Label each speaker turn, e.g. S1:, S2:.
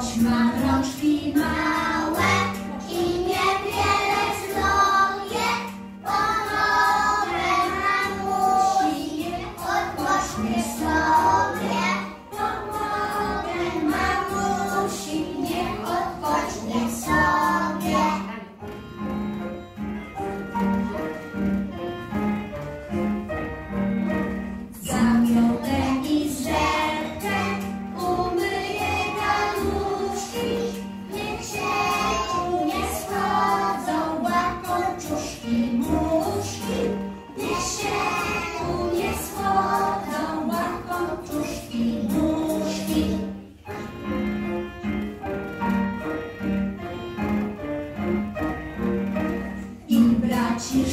S1: choć mam rączki małe i niewiele zrobię, pomogę mamusi, odpocznę sobie. Pomogę mamusi, niech odpocznie sobie. Zamiotem i zerkę umyję galuszki, niech się tu nie schodzą łakomczuszki muszki. Niech się tu nie schodzą łakomczuszki muszki. I braci